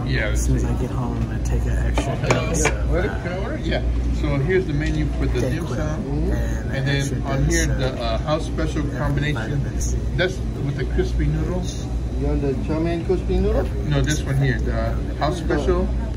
Yeah. As soon as I get home, I'm gonna take an extra dose. Can I order? Yeah. So here's the menu for the dim sum, and then on here the house special combination. That's with the crispy noodles. You want the chow mein crispy noodle? No, this one here, the house special